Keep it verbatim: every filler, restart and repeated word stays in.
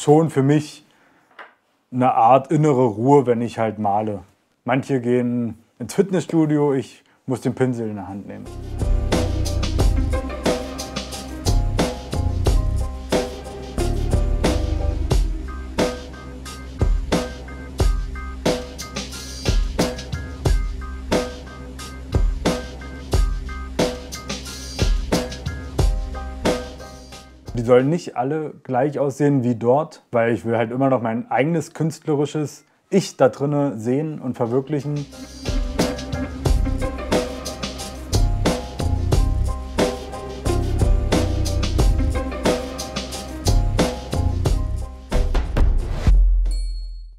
schon für mich eine Art innere Ruhe, wenn ich halt male. Manche gehen ins Fitnessstudio, ich muss den Pinsel in der Hand nehmen. Die sollen nicht alle gleich aussehen wie dort, weil ich will halt immer noch mein eigenes künstlerisches Ich da drinne sehen und verwirklichen.